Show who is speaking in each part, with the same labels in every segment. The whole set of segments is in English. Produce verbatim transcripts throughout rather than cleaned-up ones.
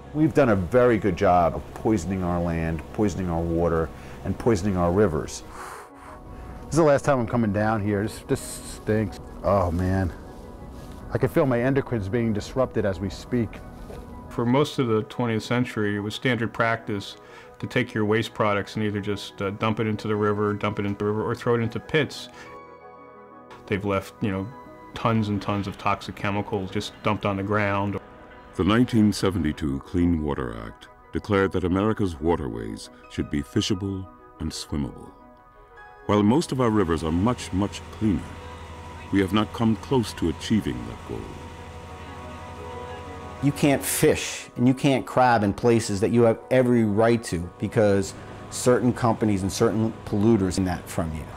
Speaker 1: We've done a very good job of poisoning our land, poisoning our water, and poisoning our rivers. This is the last time I'm coming down here. This, this stinks. Oh man. I can feel my endocrines being disrupted as we speak.
Speaker 2: For most of the twentieth century, it was standard practice to take your waste products and either just uh, dump it into the river, dump it into the river, or throw it into pits. They've left, you know, tons and tons of toxic chemicals just dumped on the ground.
Speaker 3: The nineteen seventy-two Clean Water Act declared that America's waterways should be fishable and swimmable. While most of our rivers are much, much cleaner, we have not come close to achieving that goal.
Speaker 4: You can't fish and you can't crab in places that you have every right to because certain companies and certain polluters in that from you.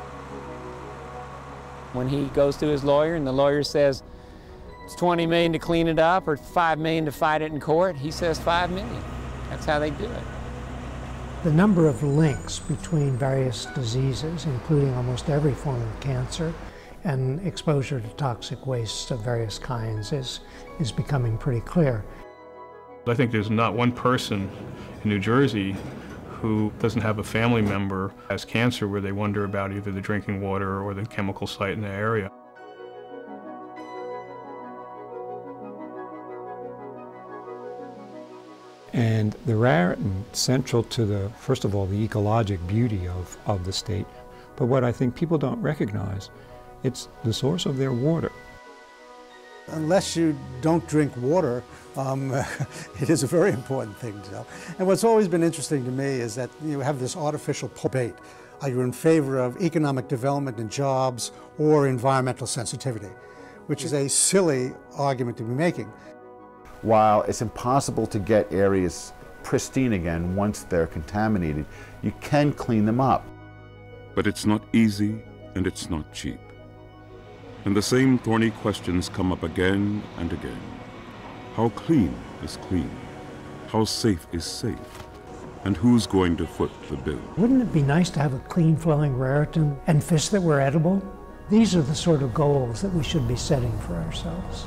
Speaker 5: When he goes to his lawyer and the lawyer says it's twenty million to clean it up or five million to fight it in court, he says five million. That's how they do it.
Speaker 6: The number of links between various diseases, including almost every form of cancer, and exposure to toxic wastes of various kinds is, is becoming pretty clear.
Speaker 2: I think there's not one person in New Jersey who doesn't have a family member who has cancer where they wonder about either the drinking water or the chemical site in the area.
Speaker 7: And the Raritan, central to the, first of all, the ecologic beauty of, of the state, but what I think people don't recognize, it's the source of their water.
Speaker 8: Unless you don't drink water, um, it is a very important thing to know. And what's always been interesting to me is that you have this artificial debate. Are you in favor of economic development and jobs or environmental sensitivity? Which is a silly argument to be making.
Speaker 1: While it's impossible to get areas pristine again once they're contaminated, you can clean them up.
Speaker 3: But it's not easy and it's not cheap. And the same thorny questions come up again and again. How clean is clean? How safe is safe? And who's going to foot the bill?
Speaker 6: Wouldn't it be nice to have a clean flowing Raritan and fish that were edible? These are the sort of goals that we should be setting for ourselves.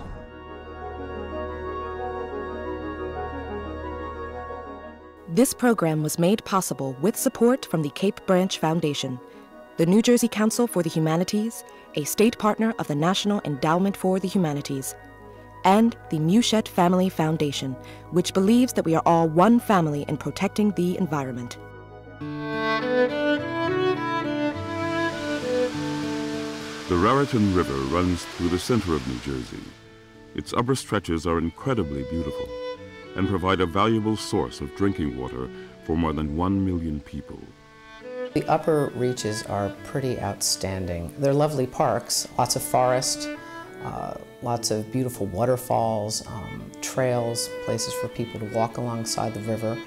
Speaker 9: This program was made possible with support from the Cape Branch Foundation, the New Jersey Council for the Humanities, a state partner of the National Endowment for the Humanities, and the Mushet Family Foundation, which believes that we are all one family in protecting the environment.
Speaker 3: The Raritan River runs through the center of New Jersey. Its upper stretches are incredibly beautiful and provide a valuable source of drinking water for more than one million people.
Speaker 10: The upper reaches are pretty outstanding. They're lovely parks, lots of forest, uh, lots of beautiful waterfalls, um, trails, places for people to walk alongside the river.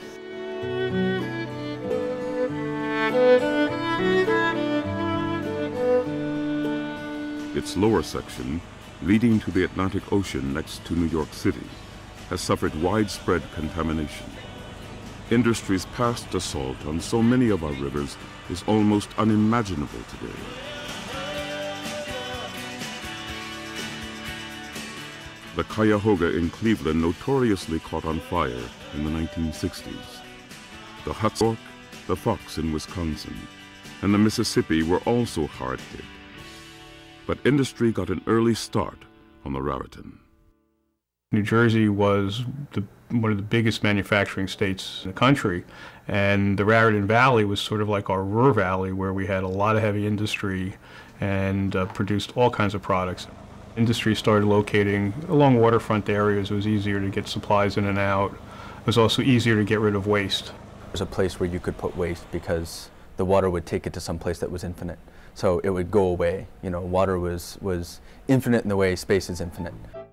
Speaker 3: Its lower section, leading to the Atlantic Ocean next to New York City, has suffered widespread contamination. Industry's past assault on so many of our rivers is almost unimaginable today. The Cuyahoga in Cleveland notoriously caught on fire in the nineteen sixties. The Hudson, the Fox in Wisconsin, and the Mississippi were also hard hit. But industry got an early start on the Raritan.
Speaker 2: New Jersey was the, one of the biggest manufacturing states in the country, and the Raritan Valley was sort of like our Ruhr Valley, where we had a lot of heavy industry and uh, produced all kinds of products. Industry started locating along waterfront areas. It was easier to get supplies in and out. It was also easier to get rid of waste.
Speaker 11: There's a place where you could put waste because the water would take it to some place that was infinite. So it would go away. You know, water was, was infinite in the way space is infinite.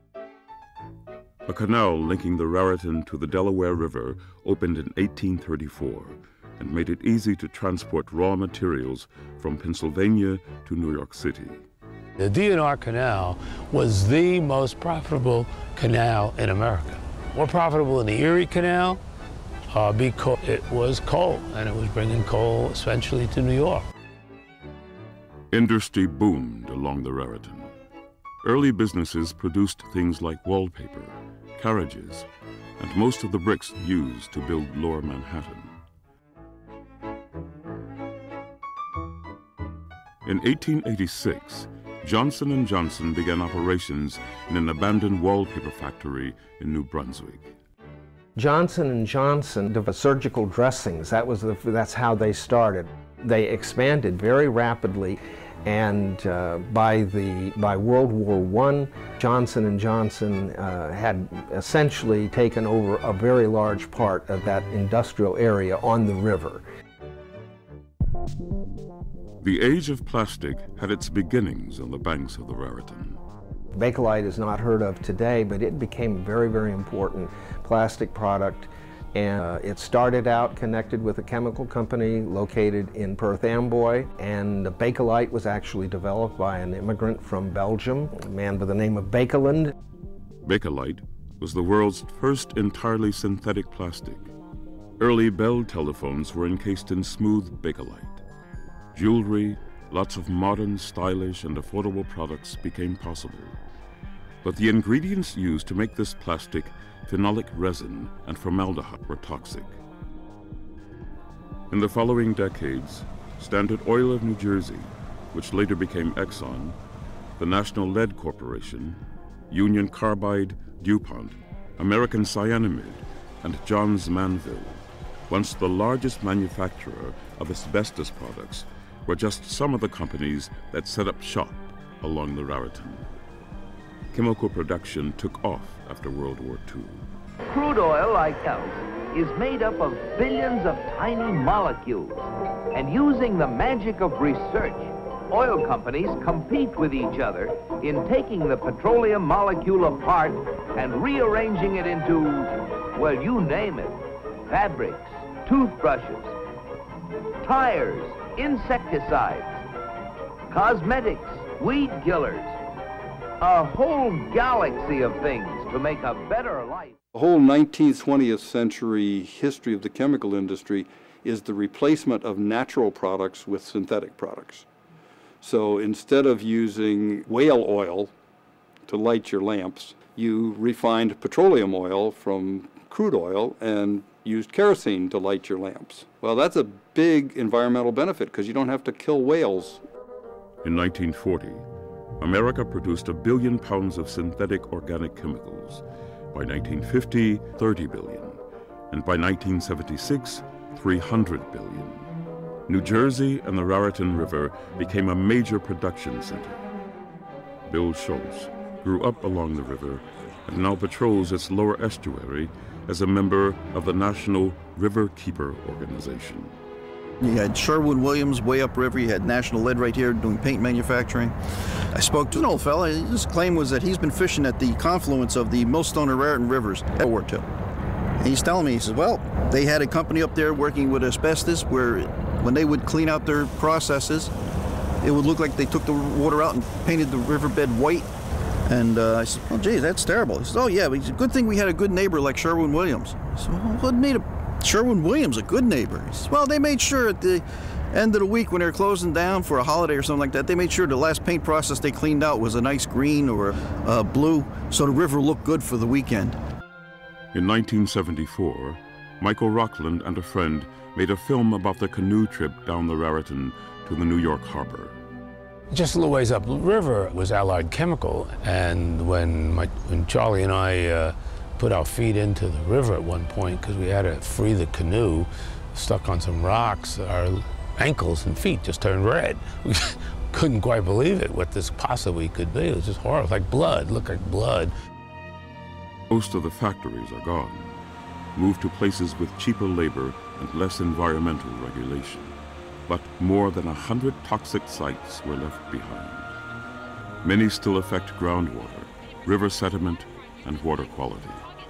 Speaker 3: A canal linking the Raritan to the Delaware River opened in eighteen thirty-four and made it easy to transport raw materials from Pennsylvania to New York City.
Speaker 12: The D N R Canal was the most profitable canal in America. More profitable than the Erie Canal uh, because it was coal, and it was bringing coal essentially to New York.
Speaker 3: Industry boomed along the Raritan. Early businesses produced things like wallpaper, carriages, and most of the bricks used to build Lower Manhattan. In eighteen eighty-six, Johnson and Johnson began operations in an abandoned wallpaper factory in New Brunswick.
Speaker 13: Johnson and Johnson developed surgical dressings. That was the, that's how they started. They expanded very rapidly, and uh, by the by World War One, Johnson and Johnson uh, had essentially taken over a very large part of that industrial area on the river.
Speaker 3: The age of plastic had its beginnings on the banks of the Raritan.
Speaker 13: Bakelite is not heard of today, but it became a very, very important plastic product. And uh, it started out connected with a chemical company located in Perth Amboy, and the Bakelite was actually developed by an immigrant from Belgium, a man by the name of Bakeland.
Speaker 3: Bakelite was the world's first entirely synthetic plastic. Early Bell telephones were encased in smooth Bakelite. Jewelry, lots of modern, stylish, and affordable products became possible. But the ingredients used to make this plastic, phenolic resin and formaldehyde, were toxic. In the following decades, Standard Oil of New Jersey, which later became Exxon, the National Lead Corporation, Union Carbide, DuPont, American Cyanamid, and Johns Manville, once the largest manufacturer of asbestos products, were just some of the companies that set up shop along the Raritan. Chemical production took off after World War Two.
Speaker 14: Crude oil, like else, is made up of billions of tiny molecules. And using the magic of research, oil companies compete with each other in taking the petroleum molecule apart and rearranging it into, well, you name it, fabrics, toothbrushes, tires, insecticides, cosmetics, weed killers, a whole galaxy of things to make a better life.
Speaker 15: The whole nineteenth, twentieth century history of the chemical industry is the replacement of natural products with synthetic products. So instead of using whale oil to light your lamps, you refined petroleum oil from crude oil and used kerosene to light your lamps. Well, that's a big environmental benefit because you don't have to kill whales.
Speaker 3: In nineteen forty, America produced a billion pounds of synthetic organic chemicals. By nineteen fifty, thirty billion. And by nineteen seventy-six, three hundred billion. New Jersey and the Raritan River became a major production center. Bill Schultz grew up along the river and now patrols its lower estuary as a member of the National River Keeper Organization.
Speaker 16: You had Sherwin-Williams way upriver, you had National Lead right here doing paint manufacturing. I spoke to an old fella, his claim was that he's been fishing at the confluence of the Millstone and Raritan rivers at World War Two. And he's telling me, he says, well, they had a company up there working with asbestos where when they would clean out their processes, it would look like they took the water out and painted the riverbed white. And uh, I said, oh, geez, that's terrible. He says, oh, yeah, but it's a good thing we had a good neighbor like Sherwin-Williams. I said, well, what made a Sherwin-Williams a good neighbor? He says, well, they made sure at the end of the week when they were closing down for a holiday or something like that, they made sure the last paint process they cleaned out was a nice green or a blue, so the river looked good for the weekend.
Speaker 3: In nineteen seventy-four, Michael Rockland and a friend made a film about the canoe trip down the Raritan to the New York harbor.
Speaker 12: Just a little ways upriver was Allied Chemical, and when, my, when Charlie and I uh, put our feet into the river at one point, because we had to free the canoe, stuck on some rocks, our ankles and feet just turned red. We couldn't quite believe it, what this possibly could be. It was just horrible, like blood, looked like blood.
Speaker 3: Most of the factories are gone, moved to places with cheaper labor and less environmental regulation. But more than a hundred toxic sites were left behind. Many still affect groundwater, river sediment, and water quality.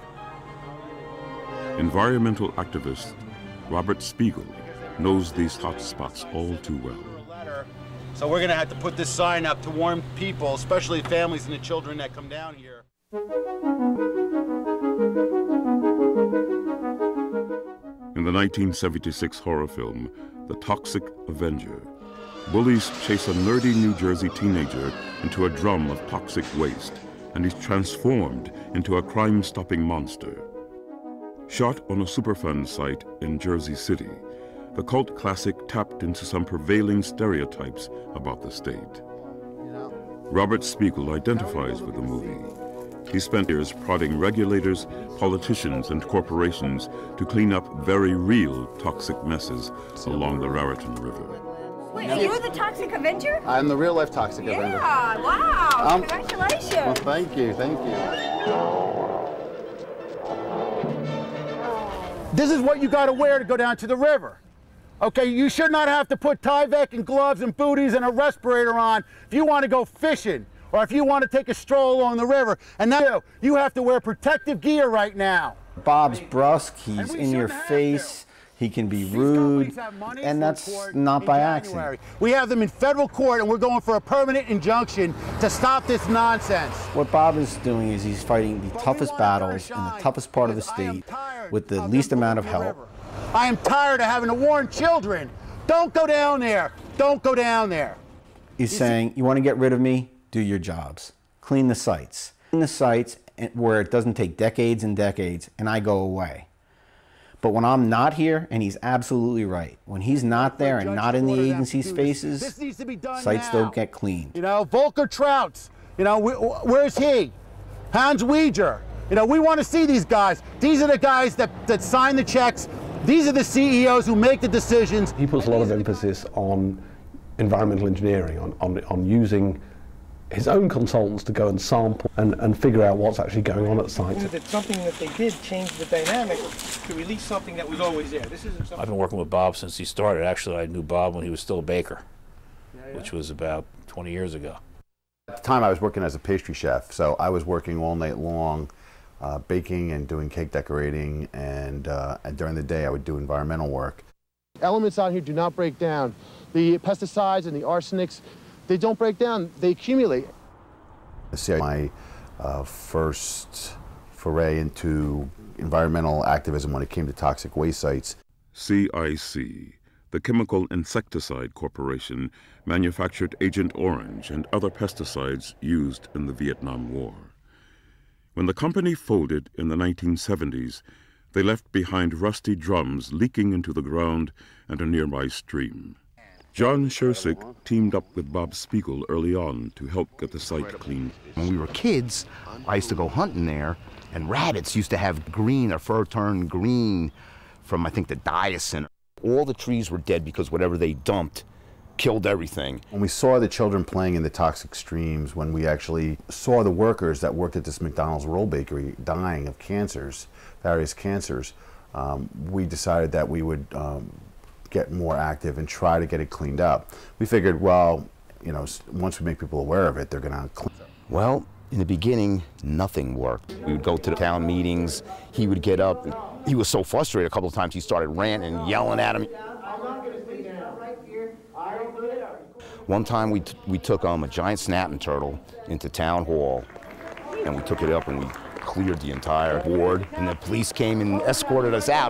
Speaker 3: Environmental activist Robert Spiegel knows these hot spots all too well.
Speaker 17: So we're going to have to put this sign up to warn people, especially families and the children that come down here.
Speaker 3: In the nineteen seventy-six horror film, The Toxic Avenger, bullies chase a nerdy New Jersey teenager into a drum of toxic waste, and he's transformed into a crime-stopping monster. Shot on a Superfund site in Jersey City, the cult classic tapped into some prevailing stereotypes about the state. Robert Spiegel identifies with the movie. He spent years prodding regulators, politicians, and corporations to clean up very real toxic messes along the Raritan River.
Speaker 18: Wait, so you're the Toxic Avenger?
Speaker 1: I'm the real-life Toxic
Speaker 18: yeah,
Speaker 1: Avenger.
Speaker 18: Yeah, wow,
Speaker 1: Um,
Speaker 18: congratulations.
Speaker 1: Well, thank you, thank you. This is what you got to wear to go down to the river. Okay, you should not have to put Tyvek and gloves and booties and a respirator on if you want to go fishing or if you want to take a stroll along the river. And now you have to wear protective gear right now.
Speaker 4: Bob's brusque, he's in your face, he can be rude, and that's not by accident.
Speaker 1: We have them in federal court and we're going for a permanent injunction to stop this nonsense.
Speaker 4: What Bob is doing is he's fighting the toughest battles in the toughest part of the state with the least amount of help.
Speaker 1: I am tired of having to warn children. Don't go down there. Don't go down there.
Speaker 4: He's saying, you want to get rid of me? Do your jobs. Clean the sites. Clean the sites where it doesn't take decades and decades and I go away. But when I'm not here, and he's absolutely right, when he's not there and not in the agency's faces, sites don't get cleaned.
Speaker 1: You know, Volker Trouts, you know, where's he? Hans Weger. You know, we want to see these guys. These are the guys that, that sign the checks. These are the C E Os who make the decisions.
Speaker 19: He puts a lot of emphasis on environmental engineering, on, on, on using his own consultants to go and sample and, and figure out what's actually going on at sites.
Speaker 20: That something that they did changed the dynamic to release something that was always there. This isn't something.
Speaker 21: I've been working with Bob since he started. Actually, I knew Bob when he was still a baker,
Speaker 1: yeah, yeah.
Speaker 21: which was about twenty years ago.
Speaker 1: At the time, I was working as a pastry chef, so I was working all night long, uh, baking and doing cake decorating, and, uh, and during the day, I would do environmental work.
Speaker 22: Elements out here do not break down. The pesticides and the arsenics, they don't break down, they accumulate.
Speaker 1: This is my uh, first foray into environmental activism when it came to toxic waste sites.
Speaker 3: C I C, the Chemical Insecticide Corporation, manufactured Agent Orange and other pesticides used in the Vietnam War. When the company folded in the nineteen seventies, they left behind rusty drums leaking into the ground and a nearby stream. John Schersick teamed up with Bob Spiegel early on to help get the site cleaned.
Speaker 23: When we were kids, I used to go hunting there, and rabbits used to have green, their fur turned green from, I think, the diocin. All the trees were dead because whatever they dumped killed everything.
Speaker 1: When we saw the children playing in the toxic streams, when we actually saw the workers that worked at this McDonald's roll bakery dying of cancers, various cancers, um, we decided that we would um, get more active and try to get it cleaned up. We figured, well, you know, once we make people aware of it, they're going to clean it up.
Speaker 23: Well, in the beginning, nothing worked. We would go to the town meetings. He would get up. He was so frustrated a couple of times he started ranting and yelling at him. One time we, t we took um, a giant snapping turtle into town hall, and we took it up and we cleared the entire board, and the police came and escorted us out.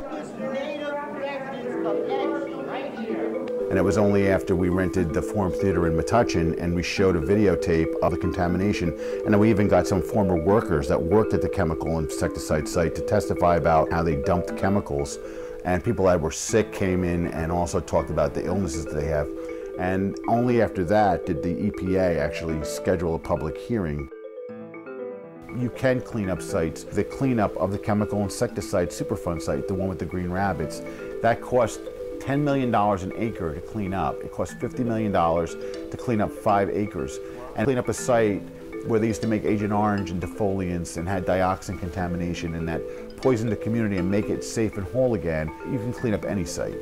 Speaker 1: And it was only after we rented the Forum Theater in Metuchen and we showed a videotape of the contamination, and then we even got some former workers that worked at the chemical insecticide site to testify about how they dumped chemicals, and people that were sick came in and also talked about the illnesses that they have. And only after that did the E P A actually schedule a public hearing. You can clean up sites. The cleanup of the chemical insecticide Superfund site, the one with the green rabbits, that cost ten million dollars an acre to clean up. It cost fifty million dollars to clean up five acres. And clean up a site where they used to make Agent Orange and defoliants and had dioxin contamination and that poisoned the community and make it safe and whole again. You can clean up any site.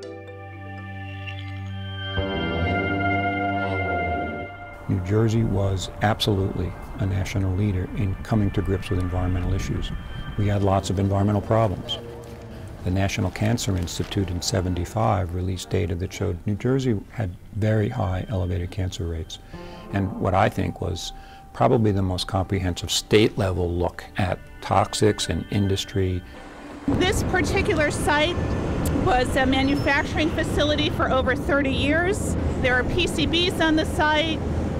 Speaker 7: New Jersey was absolutely a national leader in coming to grips with environmental issues. We had lots of environmental problems. The National Cancer Institute in seventy-five released data that showed New Jersey had very high elevated cancer rates. And what I think was probably the most comprehensive state-level look at toxics and industry.
Speaker 24: This particular site was a manufacturing facility for over thirty years. There are P C Bs on the site.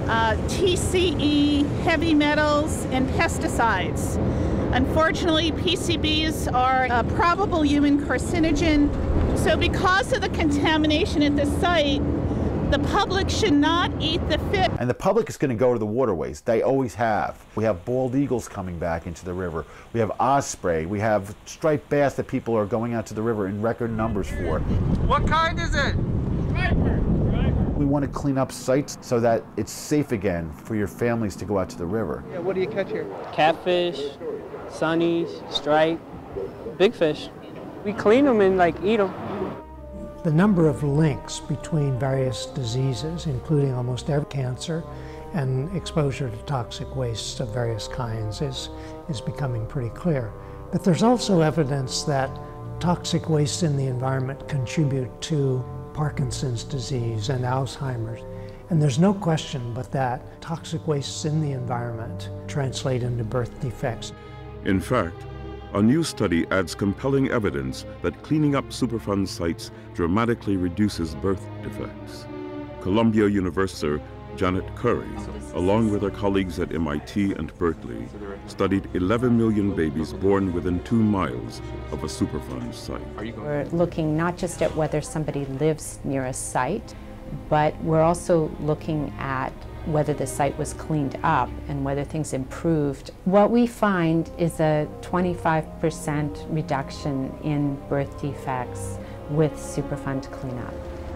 Speaker 24: uh, T C E, heavy metals, and pesticides. Unfortunately, P C Bs are a probable human carcinogen. So because of the contamination at the site, the public should not eat the fish.
Speaker 1: And the public is going to go to the waterways. They always have. We have bald eagles coming back into the river. We have osprey. We have striped bass that people are going out to the river in record numbers for.
Speaker 20: What kind is it? Striper.
Speaker 1: We want to clean up sites so that it's safe again for your families to go out to the river.
Speaker 20: Yeah, what do you catch here?
Speaker 5: Catfish, sunnies, stripe, big fish. We clean them and like eat them.
Speaker 6: The number of links between various diseases, including almost every cancer, and exposure to toxic wastes of various kinds is, is becoming pretty clear. But there's also evidence that toxic wastes in the environment contribute to Parkinson's disease and Alzheimer's. And there's no question but that toxic wastes in the environment translate into birth defects.
Speaker 3: In fact, a new study adds compelling evidence that cleaning up Superfund sites dramatically reduces birth defects. Columbia University Janet Curry, along with her colleagues at M I T and Berkeley, studied eleven million babies born within two miles of a Superfund site.
Speaker 8: We're looking not just at whether somebody lives near a site, but we're also looking at whether the site was cleaned up and whether things improved. What we find is a twenty-five percent reduction in birth defects with Superfund cleanup.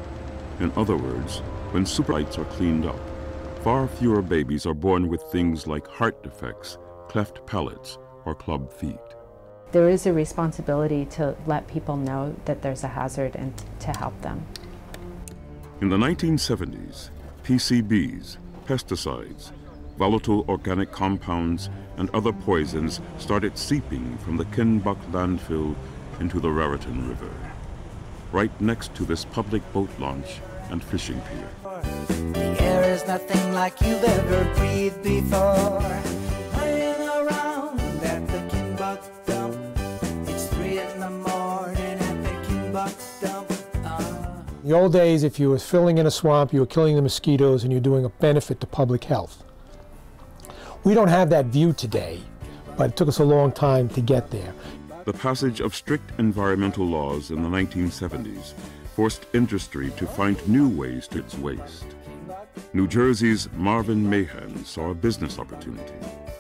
Speaker 3: In other words, when super sites are cleaned up, far fewer babies are born with things like heart defects, cleft palates, or club feet.
Speaker 8: There is a responsibility to let people know that there's a hazard and to help them.
Speaker 3: In the nineteen seventies, P C Bs, pesticides, volatile organic compounds, and other poisons started seeping from the Kennebuck landfill into the Raritan River, right next to this public boat launch and fishing pier.
Speaker 9: The air is nothing like you've ever breathed before. Playing around at the Kennebuck dump. It's three in the morning at the Kennebuck dump.
Speaker 25: In the old days, if you were filling in a swamp, you were killing the mosquitoes and you're doing a benefit to public health. We don't have that view today, but it took us a long time to get there.
Speaker 3: The passage of strict environmental laws in the nineteen seventies forced industry to find new ways to its waste. New Jersey's Marvin Mahan saw a business opportunity.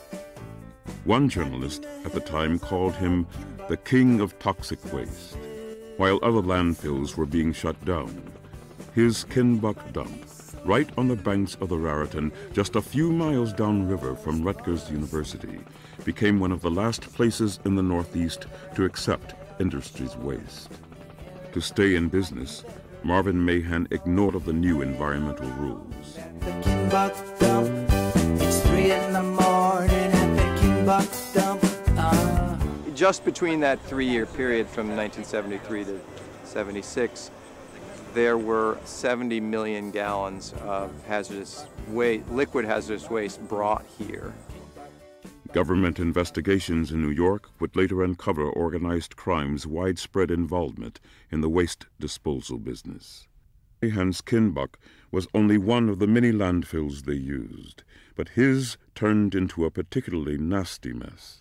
Speaker 3: One journalist at the time called him the king of toxic waste. While other landfills were being shut down, his Kennebuck dump, right on the banks of the Raritan, just a few miles downriver from Rutgers University, became one of the last places in the Northeast to accept industry's waste. To stay in business, Marvin Mahan ignored of the new environmental rules.
Speaker 9: The Kennebuck dump. It's three in the morning at the Kennebuck dump. Uh.
Speaker 26: Just between that three-year period from nineteen seventy-three to seventy-six, there were seventy million gallons of hazardous waste, liquid hazardous waste brought here.
Speaker 3: Government investigations in New York would later uncover organized crime's widespread involvement in the waste disposal business. Mahan's Kennebuck was only one of the many landfills they used, but his turned into a particularly nasty mess.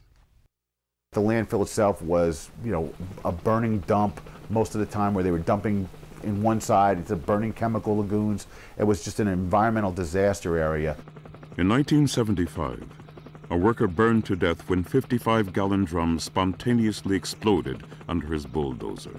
Speaker 1: The landfill itself was, you know, a burning dump most of the time, where they were dumping in one side into burning chemical lagoons. It was just an environmental disaster area.
Speaker 3: In nineteen seventy-five, a worker burned to death when fifty-five gallon drums spontaneously exploded under his bulldozer.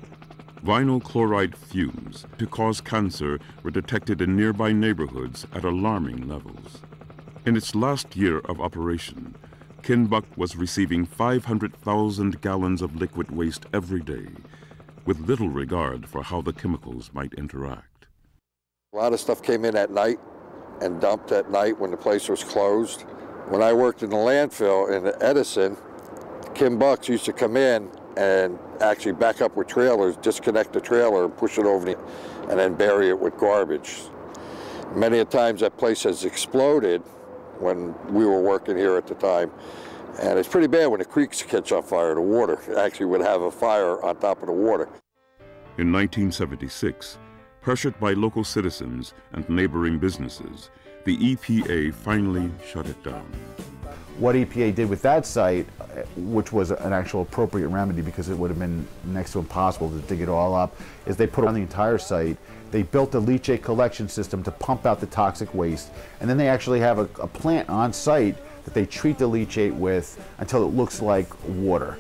Speaker 3: Vinyl chloride fumes to cause cancer were detected in nearby neighborhoods at alarming levels. In its last year of operation, Kennebuck was receiving five hundred thousand gallons of liquid waste every day, with little regard for how the chemicals might interact.
Speaker 27: A lot of stuff came in at night and dumped at night when the place was closed. When I worked in the landfill in Edison, Kennebucks used to come in and actually back up with trailers, disconnect the trailer and push it over the, and then bury it with garbage. Many a times that place has exploded when we were working here at the time. And it's pretty bad when the creeks catch on fire. The water actually would have a fire on top of the water.
Speaker 3: In nineteen seventy-six, pressured by local citizens and neighboring businesses, the E P A finally shut it down.
Speaker 1: What E P A did with that site, which was an actual appropriate remedy because it would have been next to impossible to dig it all up, is they put on the entire site. They built a leachate collection system to pump out the toxic waste, and then they actually have a, a plant on site that they treat the leachate with until it looks like water.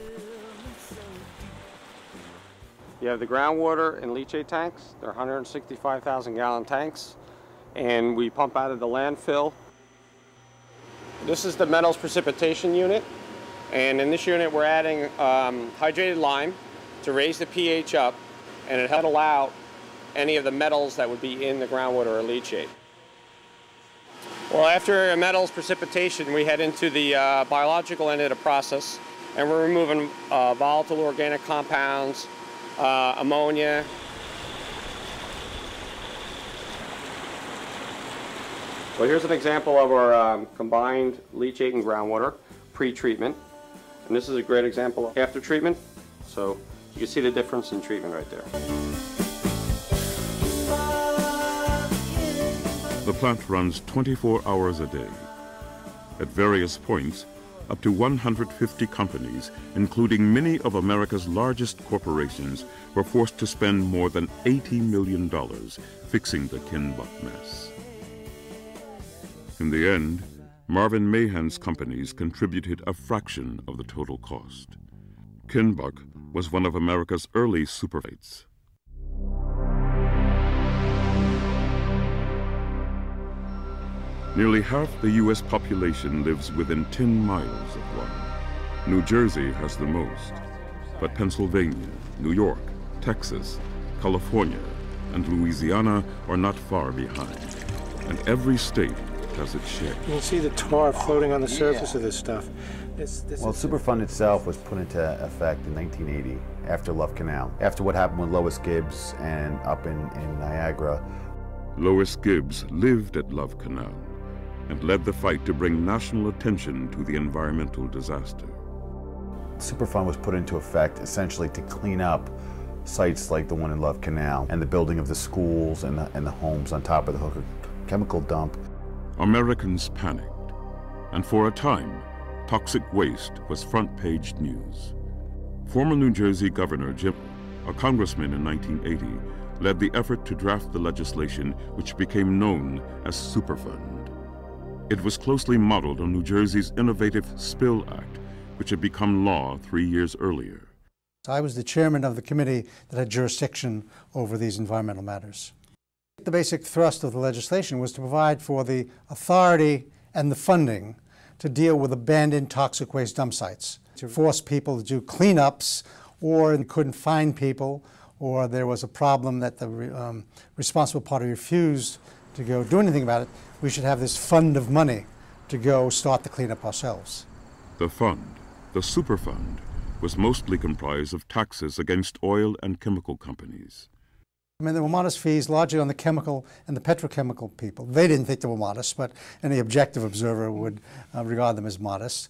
Speaker 2: You have the groundwater and leachate tanks. They're one hundred sixty-five thousand gallon tanks, and we pump out of the landfill. This is the metals precipitation unit, and in this unit we're adding um, hydrated lime to raise the pH up, and it helps allow any of the metals that would be in the groundwater or leachate. Well, after metals precipitation, we head into the uh, biological end of the process, and we're removing uh, volatile organic compounds, uh, ammonia. Well, here's an example of our um, combined leachate and groundwater pre-treatment. And this is a great example of after treatment. So you can see the difference in treatment right there.
Speaker 3: The plant runs twenty-four hours a day. At various points, up to one hundred fifty companies, including many of America's largest corporations, were forced to spend more than eighty million dollars fixing the Kinbuck mess. In the end, Marvin Mahan's companies contributed a fraction of the total cost. Kinbuck was one of America's early supersites. Nearly half the U S population lives within ten miles of one. New Jersey has the most, but Pennsylvania, New York, Texas, California, and Louisiana are not far behind, and every state has its share.
Speaker 20: You can see the tar floating on the surface yeah. of this stuff. This, this
Speaker 1: well, Superfund itself was put into effect in nineteen eighty, after Love Canal, after what happened with Lois Gibbs and up in, in Niagara.
Speaker 3: Lois Gibbs lived at Love Canal and led the fight to bring national attention to the environmental disaster.
Speaker 1: Superfund was put into effect essentially to clean up sites like the one in Love Canal and the building of the schools and the, and the homes on top of the Hooker chemical dump.
Speaker 3: Americans panicked, and for a time, toxic waste was front-page news. Former New Jersey Governor Jim, a congressman in nineteen eighty, led the effort to draft the legislation which became known as Superfund. It was closely modeled on New Jersey's innovative Spill Act, which had become law three years earlier.
Speaker 10: I was the chairman of the committee that had jurisdiction over these environmental matters. The basic thrust of the legislation was to provide for the authority and the funding to deal with abandoned toxic waste dump sites, to force people to do cleanups, or couldn't find people, or there was a problem that the um, responsible party refused to go do anything about it. We should have this fund of money to go start the cleanup ourselves.
Speaker 3: The fund, the Superfund, was mostly comprised of taxes against oil and chemical companies.
Speaker 10: I mean, there were modest fees largely on the chemical and the petrochemical people. They didn't think they were modest, but any objective observer would uh, regard them as modest.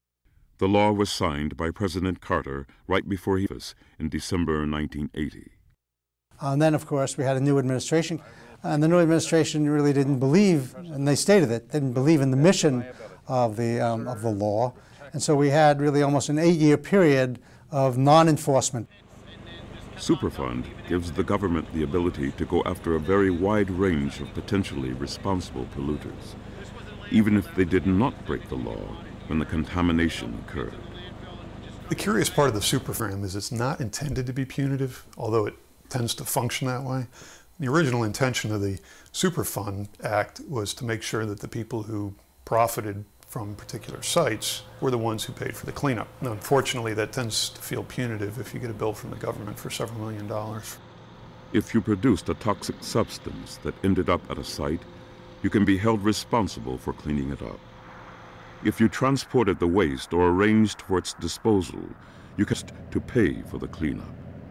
Speaker 3: The law was signed by President Carter right before he was in December nineteen eighty.
Speaker 10: And then, of course, we had a new administration, and the new administration really didn't believe, and they stated it, didn't believe in the mission of the, um, of the law. And so we had really almost an eight-year period of non-enforcement.
Speaker 3: Superfund gives the government the ability to go after a very wide range of potentially responsible polluters, even if they did not break the law when the contamination occurred.
Speaker 11: The curious part of the Superfund is it's not intended to be punitive, although it tends to function that way. The original intention of the Superfund Act was to make sure that the people who profited from particular sites were the ones who paid for the cleanup. And unfortunately, that tends to feel punitive if you get a bill from the government for several million dollars.
Speaker 3: If you produced a toxic substance that ended up at a site, you can be held responsible for cleaning it up. If you transported the waste or arranged for its disposal, you can to pay for the cleanup.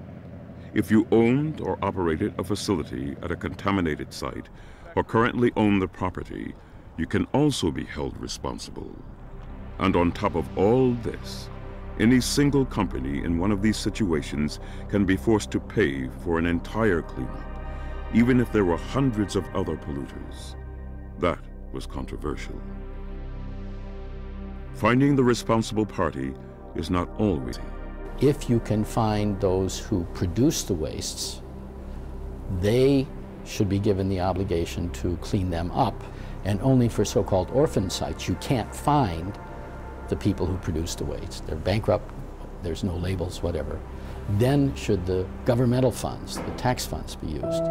Speaker 3: If you owned or operated a facility at a contaminated site or currently own the property, you can also be held responsible. And on top of all this, any single company in one of these situations can be forced to pay for an entire cleanup, even if there were hundreds of other polluters. That was controversial. Finding the responsible party is not always easy.
Speaker 12: If you can find those who produce the wastes, they should be given the obligation to clean them up. And only for so-called orphan sites, you can't find the people who produce the waste. They're bankrupt, there's no labels, whatever. Then should the governmental funds, the tax funds, be used.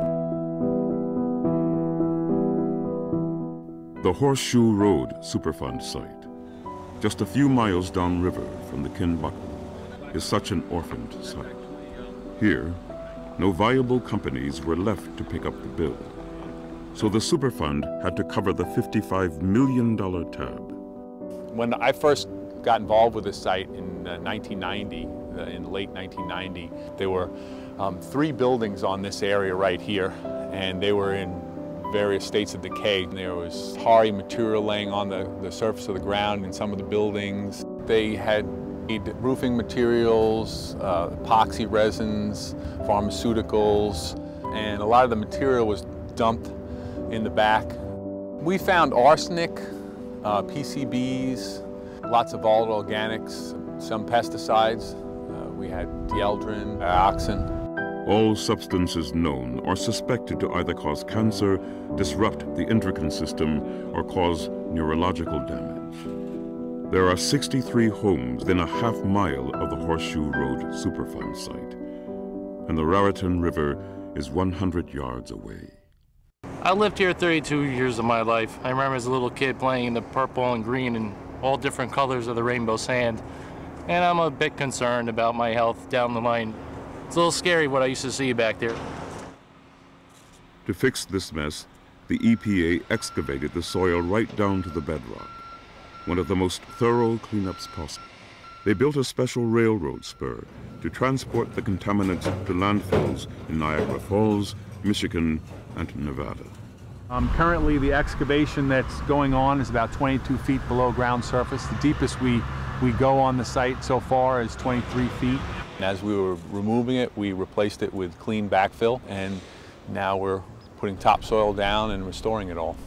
Speaker 3: The Horseshoe Road Superfund site, just a few miles downriver from the Kinbuckle, is such an orphaned site. Here, no viable companies were left to pick up the bill. So the Superfund had to cover the fifty-five million dollar tab.
Speaker 13: When I first got involved with this site in uh, nineteen ninety, uh, in late nineteen ninety, there were um, three buildings on this area right here, and they were in various states of decay. There was tarry material laying on the, the surface of the ground in some of the buildings. They had roofing materials, uh, epoxy resins, pharmaceuticals, and a lot of the material was dumped in the back. We found arsenic, uh, P C Bs, lots of volatile organics, some pesticides. Uh, we had dieldrin, dioxin.
Speaker 3: All substances known or suspected to either cause cancer, disrupt the endocrine system, or cause neurological damage. There are sixty-three homes within a half mile of the Horseshoe Road Superfund site, and the Raritan River is one hundred yards away.
Speaker 14: I lived here thirty-two years of my life. I remember as a little kid playing in the purple and green and all different colors of the rainbow sand, and I'm a bit concerned about my health down the line. It's a little scary what I used to see back there.
Speaker 3: To fix this mess, the E P A excavated the soil right down to the bedrock, one of the most thorough cleanups possible. They built a special railroad spur to transport the contaminants to landfills in Niagara Falls, Michigan, and Nevada.
Speaker 15: Um, currently, the excavation that's going on is about twenty-two feet below ground surface. The deepest we, we go on the site so far is twenty-three feet.
Speaker 13: And as we were removing it, we replaced it with clean backfill, and now we're putting topsoil down and restoring it all.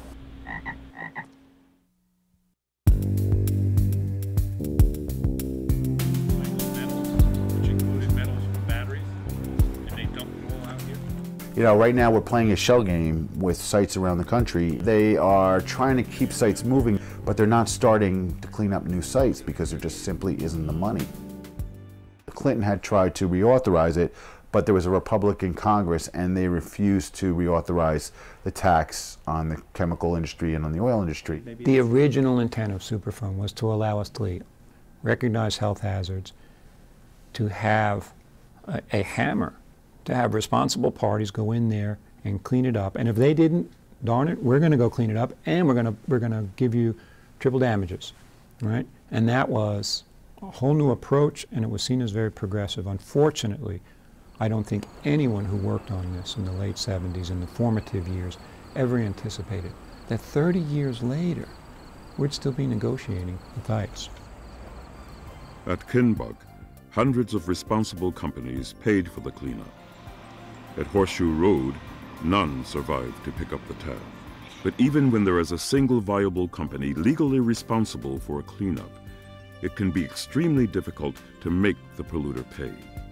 Speaker 1: You know, right now we're playing a shell game with sites around the country. They are trying to keep sites moving, but they're not starting to clean up new sites because there just simply isn't the money. Clinton had tried to reauthorize it, but there was a Republican Congress and they refused to reauthorize the tax on the chemical industry and on the oil industry.
Speaker 7: The original intent of Superfund was to allow us to recognize health hazards, to have a, a hammer, to have responsible parties go in there and clean it up. And if they didn't, darn it, we're going to go clean it up, and we're going to we're going to give you triple damages, right? And that was a whole new approach, and it was seen as very progressive. Unfortunately, I don't think anyone who worked on this in the late seventies, in the formative years, ever anticipated that thirty years later, we'd still be negotiating with ICE.
Speaker 3: At Kinbuck, hundreds of responsible companies paid for the cleanup. At Horseshoe Road, none survived to pick up the tab. But even when there is a single viable company legally responsible for a cleanup, it can be extremely difficult to make the polluter pay.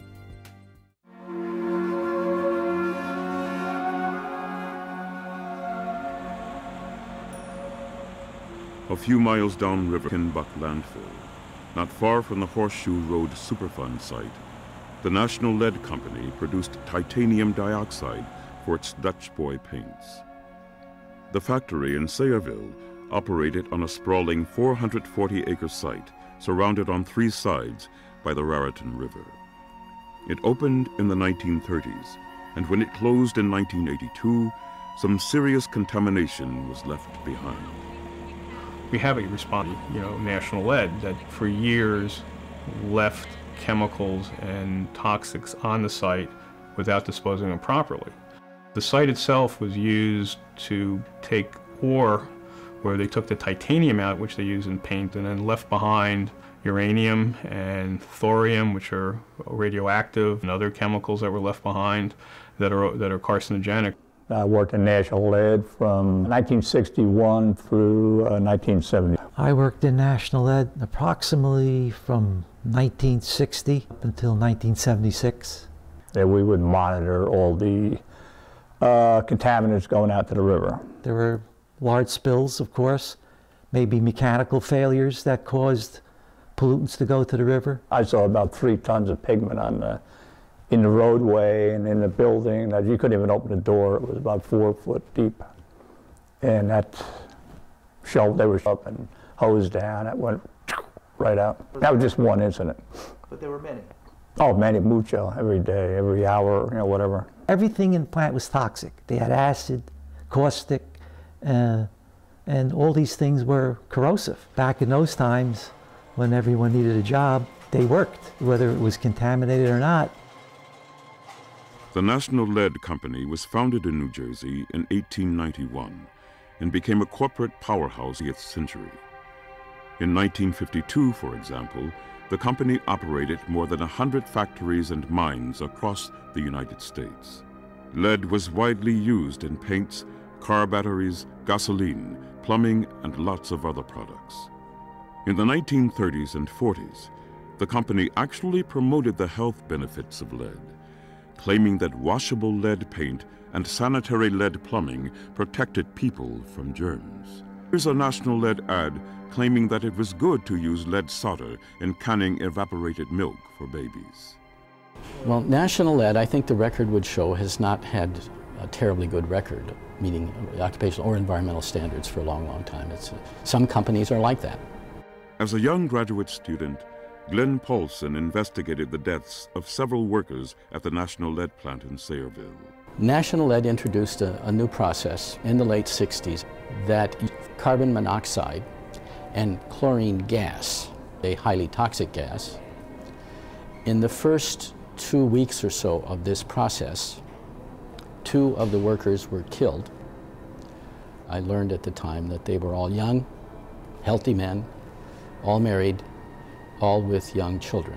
Speaker 3: A few miles downriver Kinbuck landfill, not far from the Horseshoe Road Superfund site, the National Lead Company produced titanium dioxide for its Dutch boy paints. The factory in Sayreville operated on a sprawling four hundred forty acre site surrounded on three sides by the Raritan River. It opened in the nineteen thirties, and when it closed in nineteen eighty-two, some serious contamination was left behind.
Speaker 16: We have a response, you know, National Lead, that for years left chemicals and toxics on the site without disposing of them properly. The site itself was used to take ore where they took the titanium out, which they use in paint, and then left behind uranium and thorium, which are radioactive, and other chemicals that were left behind that are, that are carcinogenic.
Speaker 4: I worked in National Lead from nineteen sixty-one through uh, nineteen seventy.
Speaker 17: I worked in National Lead approximately from nineteen sixty up until nineteen seventy-six.
Speaker 4: Yeah, we would monitor all the uh, contaminants going out to the river.
Speaker 17: There were large spills, of course, maybe mechanical failures that caused pollutants to go to the river.
Speaker 4: I saw about three tons of pigment on the, in the roadway and in the building. That you couldn't even open the door. It was about four foot deep. And that shelved, they were up and hosed down. It went right out. That was just one incident.
Speaker 20: But there were many.
Speaker 4: Oh, many, mucho, every day, every hour, you know, whatever.
Speaker 17: Everything in the plant was toxic. They had acid, caustic, uh, and all these things were corrosive. Back in those times, when everyone needed a job, they worked, whether it was contaminated or not.
Speaker 3: The National Lead Company was founded in New Jersey in eighteen ninety-one and became a corporate powerhouse in the twentieth century. In nineteen fifty-two, for example, the company operated more than one hundred factories and mines across the United States. Lead was widely used in paints, car batteries, gasoline, plumbing, and lots of other products. In the nineteen thirties and forties, the company actually promoted the health benefits of lead, claiming that washable lead paint and sanitary lead plumbing protected people from germs. Here's a National Lead ad claiming that it was good to use lead solder in canning evaporated milk for babies.
Speaker 12: Well, National Lead, I think the record would show, has not had a terribly good record, meaning occupational or environmental standards for a long, long time. It's, uh, some companies are like that.
Speaker 3: As a young graduate student, Glenn Paulson investigated the deaths of several workers at the National Lead plant in Sayreville.
Speaker 12: National Lead introduced a, a new process in the late sixties that carbon monoxide and chlorine gas, a highly toxic gas. In the first two weeks or so of this process, two of the workers were killed. I learned at the time that they were all young, healthy men, all married, all with young children.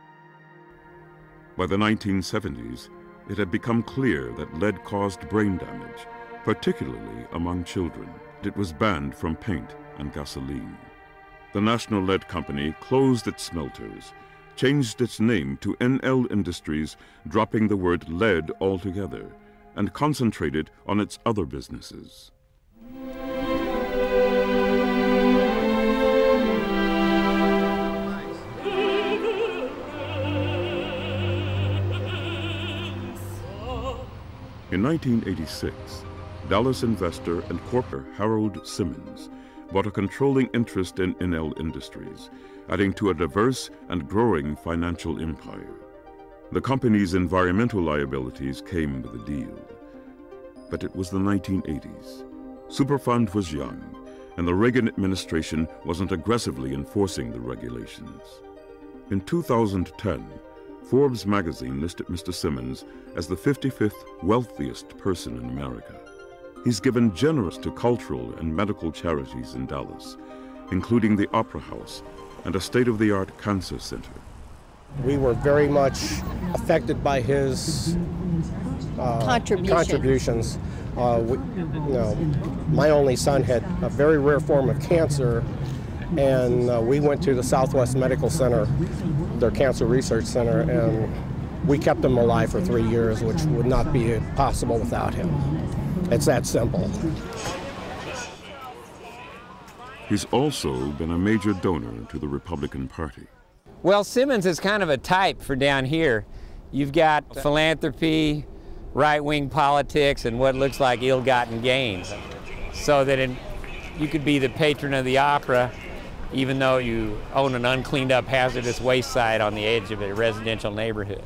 Speaker 3: By the nineteen seventies, it had become clear that lead caused brain damage, particularly among children. It was banned from paint and gasoline. The National Lead Company closed its smelters, changed its name to N L Industries, dropping the word lead altogether, and concentrated on its other businesses. In nineteen eighty-six, Dallas investor and corporate Harold Simmons bought a controlling interest in N L Industries, adding to a diverse and growing financial empire. The company's environmental liabilities came with the deal. But it was the nineteen eighties. Superfund was young, and the Reagan administration wasn't aggressively enforcing the regulations. In two thousand ten, Forbes magazine listed Mister Simmons as the fifty-fifth wealthiest person in America. He's given generous to cultural and medical charities in Dallas, including the Opera House and a state-of-the-art cancer center.
Speaker 2: We were very much affected by his uh,
Speaker 18: Contribution.
Speaker 2: contributions. Uh, we, you know, my only son had a very rare form of cancer, and uh, we went to the Southwest Medical Center, their cancer research center, and we kept him alive for three years, which would not be possible without him. It's that simple.
Speaker 3: He's also been a major donor to the Republican Party.
Speaker 19: Well, Simmons is kind of a type for down here. You've got philanthropy, right-wing politics, and what looks like ill-gotten gains. So that in, you could be the patron of the opera, even though you own an uncleaned up hazardous waste site on the edge of a residential neighborhood.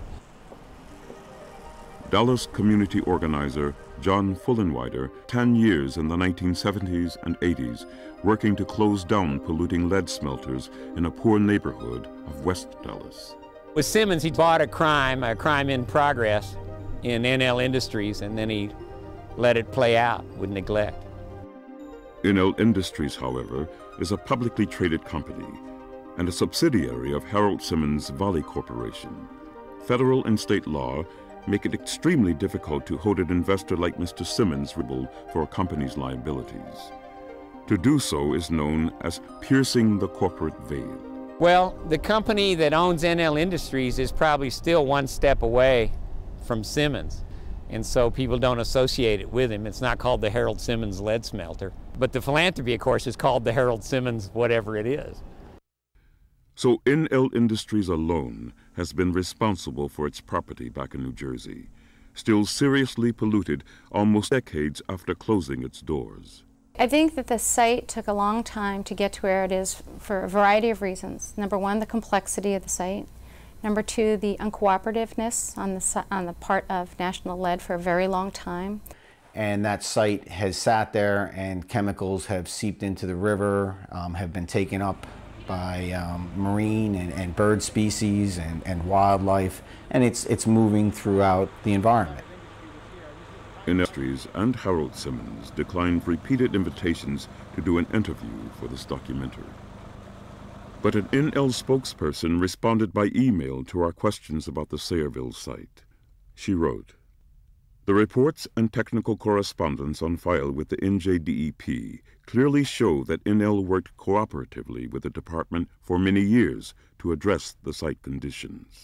Speaker 3: Dallas community organizer John Fullenwider, ten years in the nineteen seventies and eighties, working to close down polluting lead smelters in a poor neighborhood of West Dallas.
Speaker 19: With Simmons, he bought a crime, a crime in progress in N L Industries, and then he let it play out with neglect.
Speaker 3: N L Industries, however, is a publicly traded company and a subsidiary of Harold Simmons Valley Corporation. Federal and state law make it extremely difficult to hold an investor like Mister Simmons responsible for a company's liabilities. To do so is known as piercing the corporate veil.
Speaker 19: Well, the company that owns N L Industries is probably still one step away from Simmons, and so people don't associate it with him. It's not called the Harold Simmons lead smelter. But the philanthropy, of course, is called the Harold Simmons whatever it is.
Speaker 3: So N L Industries alone has been responsible for its property back in New Jersey, still seriously polluted almost decades after closing its doors.
Speaker 5: I think that the site took a long time to get to where it is for a variety of reasons. Number one, the complexity of the site. Number two, the uncooperativeness on the, on the part of National Lead for a very long time.
Speaker 6: And that site has sat there and chemicals have seeped into the river, um, have been taken up by um, marine and, and bird species and, and wildlife, and it's, it's moving throughout the environment.
Speaker 3: Industries and Harold Simmons declined repeated invitations to do an interview for this documentary. But an N L spokesperson responded by email to our questions about the Sayreville site. She wrote, "The reports and technical correspondence on file with the N J D E P clearly show that N L worked cooperatively with the department for many years to address the site conditions."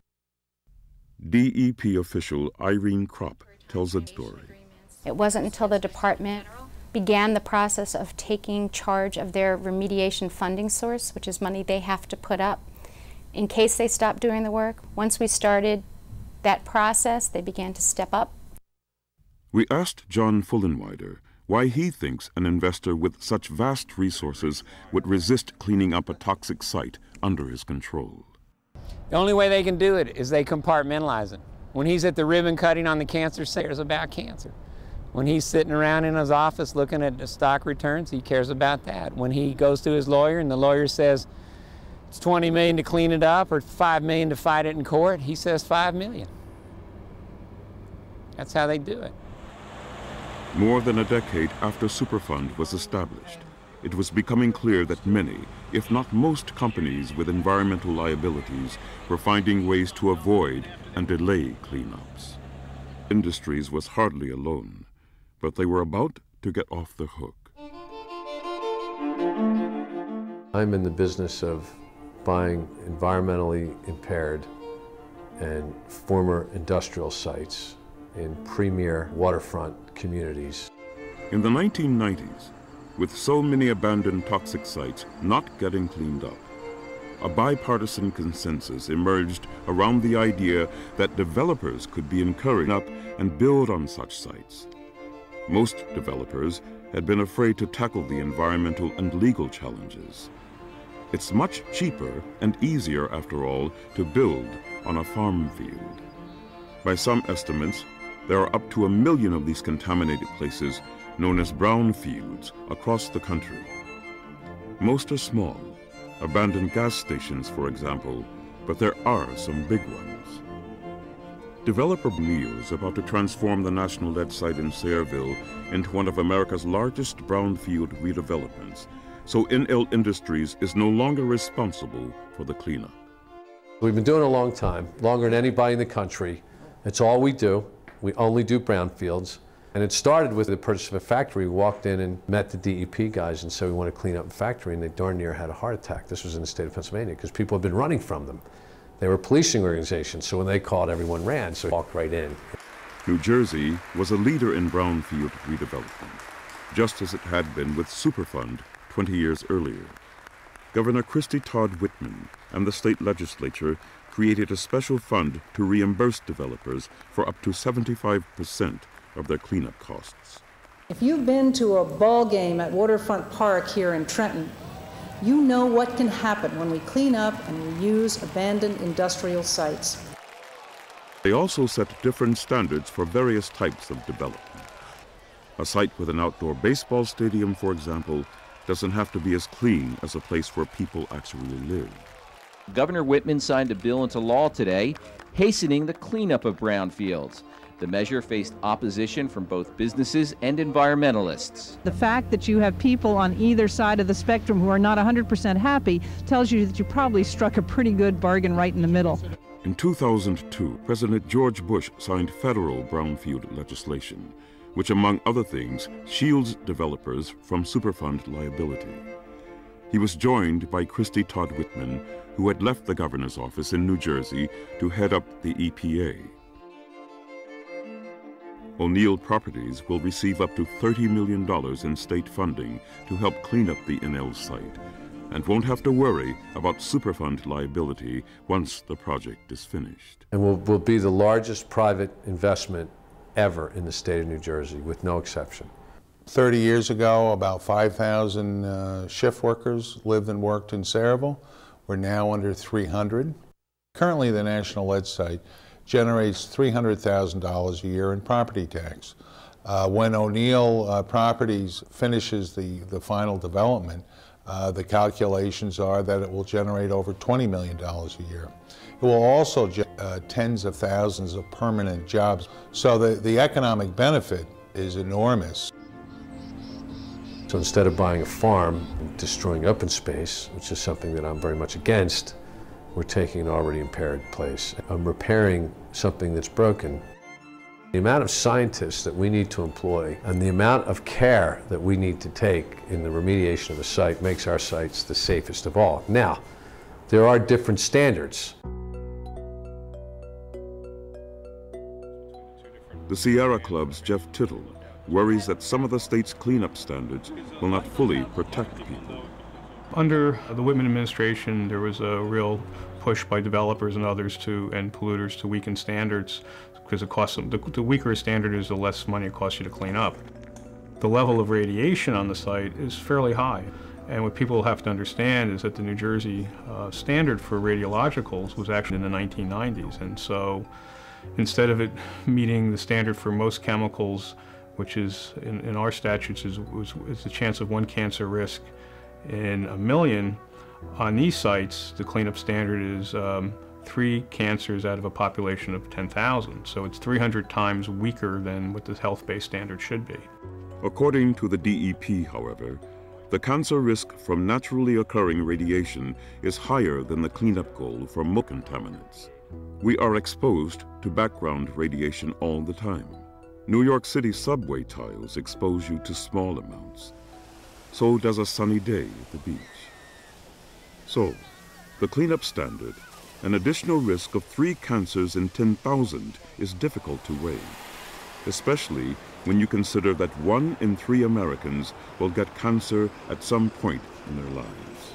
Speaker 3: D E P official Irene Kropp tells a story.
Speaker 5: It wasn't until the department began the process of taking charge of their remediation funding source, which is money they have to put up in case they stop doing the work. Once we started that process, they began to step up.
Speaker 3: We asked John Fullenwider why he thinks an investor with such vast resources would resist cleaning up a toxic site under his control.
Speaker 19: The only way they can do it is they compartmentalize it. When he's at the ribbon cutting on the cancer site, he cares about cancer. When he's sitting around in his office looking at the stock returns, he cares about that. When he goes to his lawyer and the lawyer says it's twenty million dollars to clean it up or five million dollars to fight it in court, he says five million dollars. That's how they do it.
Speaker 3: More than a decade after Superfund was established, it was becoming clear that many, if not most companies with environmental liabilities were finding ways to avoid and delay cleanups. Industries was hardly alone, but they were about to get off the hook.
Speaker 18: I'm in the business of buying environmentally impaired and former industrial sites in premier waterfront communities.
Speaker 3: In the nineteen nineties, with so many abandoned toxic sites not getting cleaned up, a bipartisan consensus emerged around the idea that developers could be encouraged up and build on such sites. Most developers had been afraid to tackle the environmental and legal challenges. It's much cheaper and easier, after all, to build on a farm field. By some estimates, there are up to a million of these contaminated places known as brownfields across the country. Most are small, abandoned gas stations, for example, but there are some big ones. Developer Neil is about to transform the National Lead site in Sayreville into one of America's largest brownfield redevelopments, so N L Industries is no longer responsible for the cleanup.
Speaker 18: We've been doing it a long time, longer than anybody in the country. It's all we do. We only do brownfields. And it started with the purchase of a factory. We walked in and met the D E P guys and said we want to clean up the factory, and they darn near had a heart attack. This was in the state of Pennsylvania because people had been running from them. They were policing organizations, so when they called, everyone ran, so we walked right in.
Speaker 3: New Jersey was a leader in brownfield redevelopment, just as it had been with Superfund twenty years earlier. Governor Christie Todd Whitman and the state legislature created a special fund to reimburse developers for up to seventy-five percent of their cleanup costs.
Speaker 21: If you've been to a ball game at Waterfront Park here in Trenton, you know what can happen when we clean up and reuse abandoned industrial sites.
Speaker 3: They also set different standards for various types of development. A site with an outdoor baseball stadium, for example, doesn't have to be as clean as a place where people actually live.
Speaker 22: Governor Whitman signed a bill into law today, hastening the cleanup of brownfields. The measure faced opposition from both businesses and environmentalists.
Speaker 23: The fact that you have people on either side of the spectrum who are not one hundred percent happy tells you that you probably struck a pretty good bargain right in the middle.
Speaker 3: In two thousand two, President George Bush signed federal brownfield legislation, which, among other things, shields developers from Superfund liability. He was joined by Christy Todd Whitman, who had left the governor's office in New Jersey to head up the E P A. O'Neill Properties will receive up to thirty million dollars in state funding to help clean up the N L site, and won't have to worry about Superfund liability once the project is finished.
Speaker 18: And will, will be the largest private investment ever in the state of New Jersey, with no exception.
Speaker 8: thirty years ago, about five thousand uh, shift workers lived and worked in Sayreville. We're now under three hundred. Currently, the National Lead Site generates three hundred thousand dollars a year in property tax. Uh, when O'Neill uh, Properties finishes the, the final development, uh, the calculations are that it will generate over twenty million dollars a year. It will also generate uh, tens of thousands of permanent jobs. So the, the economic benefit is enormous.
Speaker 18: So instead of buying a farm and destroying open space, which is something that I'm very much against, we're taking an already impaired place. I'm repairing something that's broken. The amount of scientists that we need to employ and the amount of care that we need to take in the remediation of a site makes our sites the safest of all. Now, there are different standards.
Speaker 3: The Sierra Club's Jeff Tittle worries that some of the state's cleanup standards will not fully protect people.
Speaker 16: Under the Whitman administration, there was a real push by developers and others to, and polluters to weaken standards, because it costs them, the, the weaker a standard is, the less money it costs you to clean up. The level of radiation on the site is fairly high. And what people have to understand is that the New Jersey uh, standard for radiologicals was actually in the nineteen nineties. And so instead of it meeting the standard for most chemicals, which is in, in our statutes is, was, is the chance of one cancer risk in a million, on these sites, the cleanup standard is um, three cancers out of a population of ten thousand. So it's three hundred times weaker than what the health-based standard should be.
Speaker 3: According to the D E P, however, the cancer risk from naturally occurring radiation is higher than the cleanup goal for most contaminants. We are exposed to background radiation all the time. New York City subway tiles expose you to small amounts. So does a sunny day at the beach. So, the cleanup standard, an additional risk of three cancers in ten thousand, is difficult to weigh, especially when you consider that one in three Americans will get cancer at some point in their lives.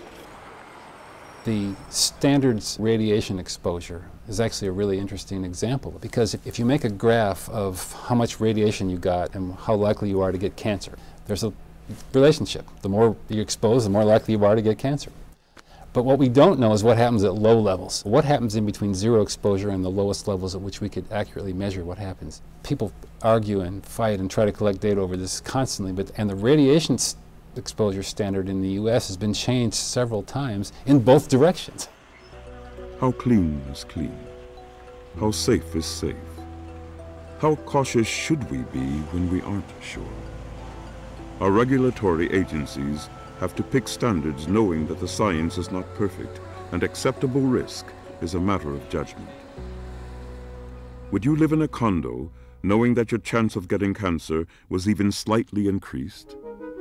Speaker 9: The standards radiation exposure is actually a really interesting example, because if, if you make a graph of how much radiation you got and how likely you are to get cancer, there's a relationship. The more you expose, the more likely you are to get cancer. But what we don't know is what happens at low levels. What happens in between zero exposure and the lowest levels at which we could accurately measure what happens. People argue and fight and try to collect data over this constantly, but and the radiation exposure standard in the U S has been changed several times in both directions.
Speaker 3: How clean is clean? How safe is safe? How cautious should we be when we aren't sure? Our regulatory agencies have to pick standards knowing that the science is not perfect and acceptable risk is a matter of judgment. Would you live in a condo knowing that your chance of getting cancer was even slightly increased?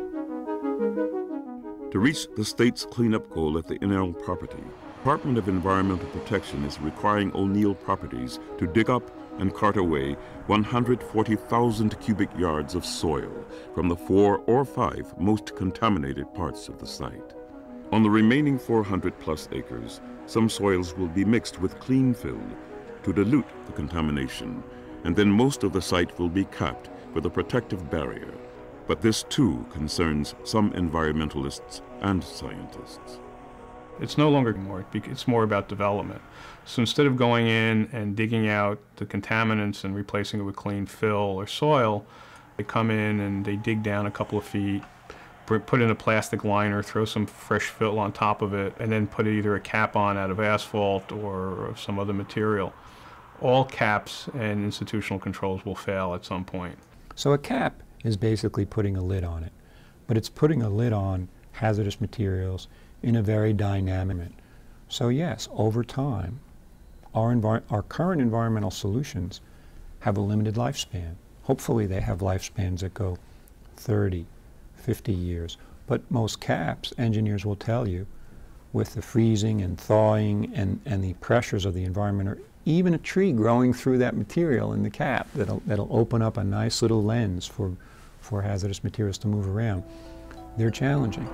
Speaker 3: To reach the state's cleanup goal at the N L property, Department of Environmental Protection is requiring O'Neill Properties to dig up and cart away one hundred forty thousand cubic yards of soil from the four or five most contaminated parts of the site. On the remaining four hundred plus acres, some soils will be mixed with clean fill to dilute the contamination, and then most of the site will be capped with a protective barrier. But this too concerns some environmentalists and scientists.
Speaker 16: It's no longer more, it's more about development. So instead of going in and digging out the contaminants and replacing it with clean fill or soil, they come in and they dig down a couple of feet, put in a plastic liner, throw some fresh fill on top of it, and then put either a cap on out of asphalt or some other material. All caps and institutional controls will fail at some point.
Speaker 7: So a cap is basically putting a lid on it, but it's putting a lid on hazardous materials in a very dynamic manner. So yes, over time, Our, envir our current environmental solutions have a limited lifespan. Hopefully they have lifespans that go thirty, fifty years. But most caps, engineers will tell you, with the freezing and thawing and, and the pressures of the environment, or even a tree growing through that material in the cap, that'll, that'll open up a nice little lens for, for hazardous materials to move around. They're challenging.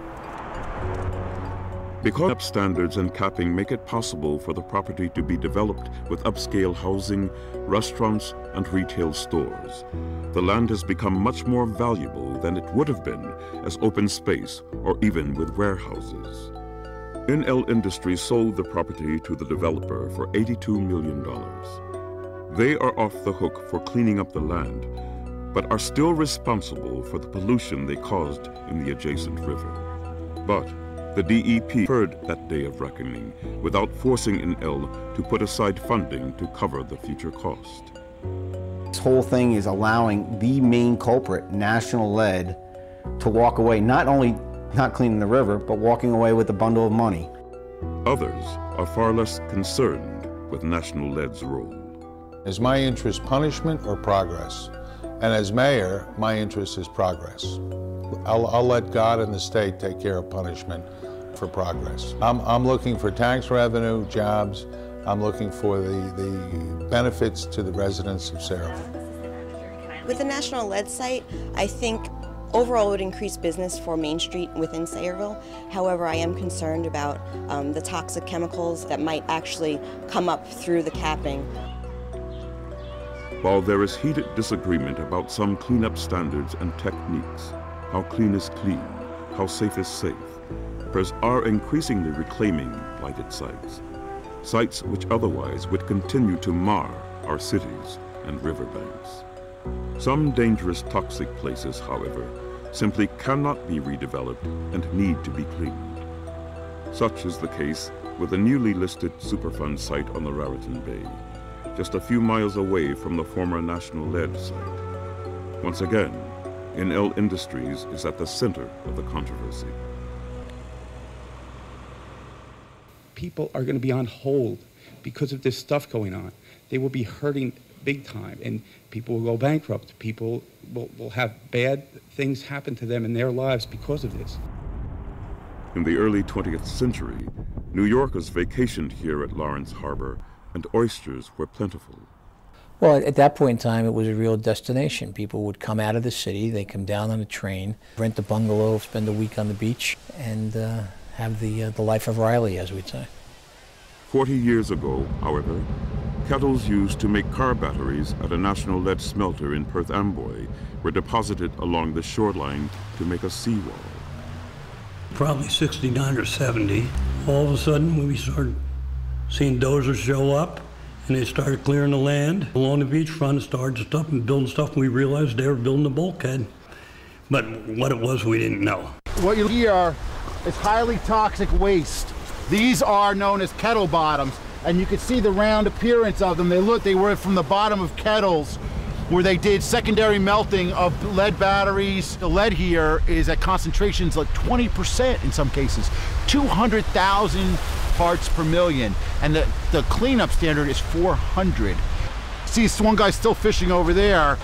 Speaker 3: Because cap standards and capping make it possible for the property to be developed with upscale housing, restaurants, and retail stores, the land has become much more valuable than it would have been as open space or even with warehouses. N L Industries sold the property to the developer for eighty-two million dollars. They are off the hook for cleaning up the land, but are still responsible for the pollution they caused in the adjacent river. But the D E P deferred that day of reckoning without forcing N L to put aside funding to cover the future cost.
Speaker 6: This whole thing is allowing the main culprit, National Lead, to walk away, not only not cleaning the river, but walking away with a bundle of money.
Speaker 3: Others are far less concerned with National Lead's role.
Speaker 8: Is my interest punishment or progress? And as mayor, my interest is progress. I'll, I'll let God and the state take care of punishment for progress. I'm, I'm looking for tax revenue, jobs. I'm looking for the, the benefits to the residents of Sayreville.
Speaker 10: With the National Lead site, I think overall it would increase business for Main Street within Sayreville. However, I am concerned about um, the toxic chemicals that might actually come up through the capping.
Speaker 3: While there is heated disagreement about some cleanup standards and techniques, how clean is clean, how safe is safe, developers are increasingly reclaiming blighted sites, sites which otherwise would continue to mar our cities and riverbanks. Some dangerous toxic places, however, simply cannot be redeveloped and need to be cleaned. Such is the case with the newly listed Superfund site on the Raritan Bay, just a few miles away from the former National Lead site. Once again, N L Industries is at the center of the controversy.
Speaker 11: People are going to be on hold because of this stuff going on. They will be hurting big time, and people will go bankrupt. People will, will have bad things happen to them in their lives because of this.
Speaker 3: In the early twentieth century, New Yorkers vacationed here at Lawrence Harbor, and oysters were plentiful.
Speaker 14: Well, at that point in time, it was a real destination. People would come out of the city, they come down on a train, rent a bungalow, spend a week on the beach, and uh, have the, uh, the life of Riley, as we'd say.
Speaker 3: Forty years ago, however, kettles used to make car batteries at a National Lead smelter in Perth Amboy were deposited along the shoreline to make a seawall.
Speaker 24: Probably sixty-nine or seventy, all of a sudden when we started seeing dozers show up, and they started clearing the land along the beachfront and started stuff and building stuff, and we realized they were building a bulkhead. But what it was, we didn't know.
Speaker 1: What you hear is highly toxic waste. These are known as kettle bottoms, and you can see the round appearance of them. They look, they were from the bottom of kettles where they did secondary melting of lead batteries. The lead here is at concentrations like twenty percent in some cases, two hundred thousand parts per million, and the, the cleanup standard is four hundred. See, this one guy's still fishing over there.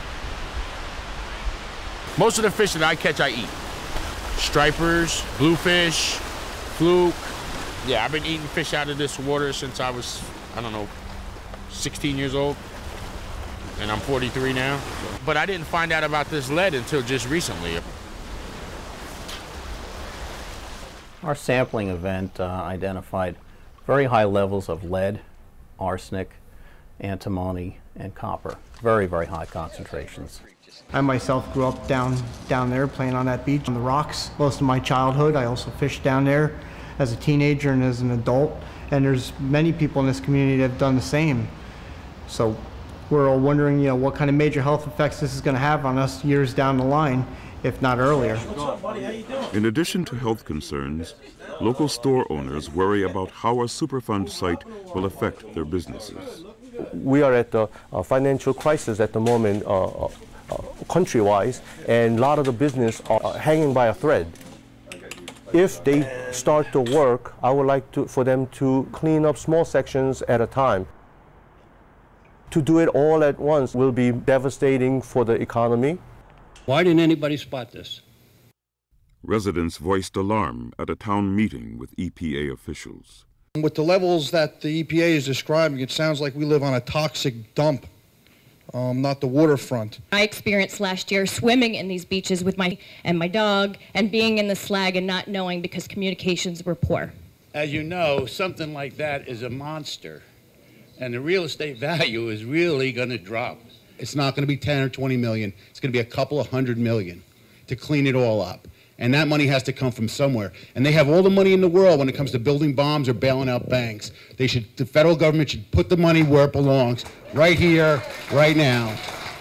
Speaker 25: Most of the fish that I catch, I eat. Stripers, bluefish, fluke. Yeah, I've been eating fish out of this water since I was, I don't know, sixteen years old. And I'm forty-three now. But I didn't find out about this lead until just recently.
Speaker 12: Our sampling event uh, identified very high levels of lead, arsenic, antimony, and copper. Very, very high concentrations.
Speaker 26: I myself grew up down, down there playing on that beach on the rocks most of my childhood. I also fished down there as a teenager and as an adult. And there's many people in this community that have done the same. So we're all wondering, you know, what kind of major health effects this is going to have on us years down the line, if not earlier.
Speaker 3: In addition to health concerns, local store owners worry about how a Superfund site will affect their businesses.
Speaker 27: We are at a, a financial crisis at the moment, uh, uh, country-wise, and a lot of the business are hanging by a thread. If they start to work, I would like to, for them to clean up small sections at a time. To do it all at once will be devastating for the economy.
Speaker 24: Why didn't anybody spot this?
Speaker 3: Residents voiced alarm at a town meeting with E P A officials.
Speaker 2: With the levels that the E P A is describing, it sounds like we live on a toxic dump, um, not the waterfront.
Speaker 4: I experienced last year swimming in these beaches with my and my dog and being in the slag and not knowing because communications were poor.
Speaker 5: As you know, something like that is a monster, and the real estate value is really going to drop.
Speaker 2: It's not going to be ten or twenty million. It's going to be a couple of hundred million to clean it all up. And that money has to come from somewhere. And they have all the money in the world when it comes to building bombs or bailing out banks. They should, the federal government should put the money where it belongs, right here, right now.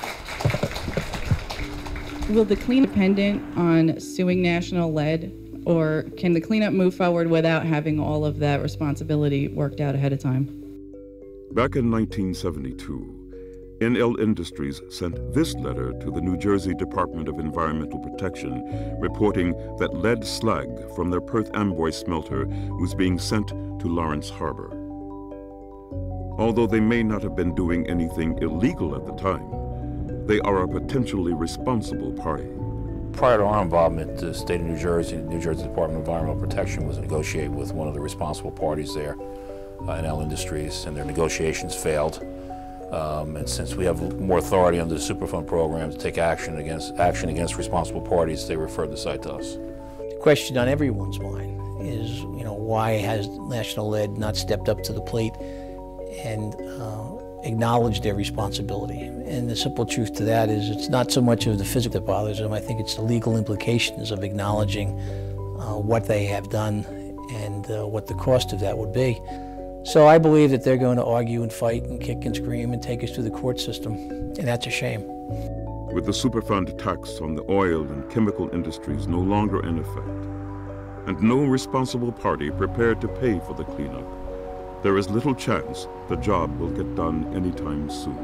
Speaker 13: Will the cleanup dependent on suing National Lead, or can the cleanup move forward without having all of that responsibility worked out ahead of time?
Speaker 3: Back in nineteen seventy-two, N L Industries sent this letter to the New Jersey Department of Environmental Protection, reporting that lead slag from their Perth Amboy smelter was being sent to Lawrence Harbor. Although they may not have been doing anything illegal at the time, they are a potentially responsible party.
Speaker 15: Prior to our involvement, the state of New Jersey, New Jersey Department of Environmental Protection was negotiating with one of the responsible parties there, uh, N L Industries, and their negotiations failed. Um, and since we have more authority under the Superfund program to take action against action against responsible parties, they referred the site to us.
Speaker 14: The question on everyone's mind is, you know, why has National Lead not stepped up to the plate and uh, acknowledged their responsibility? And the simple truth to that is it's not so much of the physical that bothers them. I think it's the legal implications of acknowledging uh, what they have done and uh, what the cost of that would be. So I believe that they're going to argue and fight and kick and scream and take us through the court system, and that's a shame.
Speaker 3: With the Superfund tax on the oil and chemical industries no longer in effect, and no responsible party prepared to pay for the cleanup, there is little chance the job will get done anytime soon.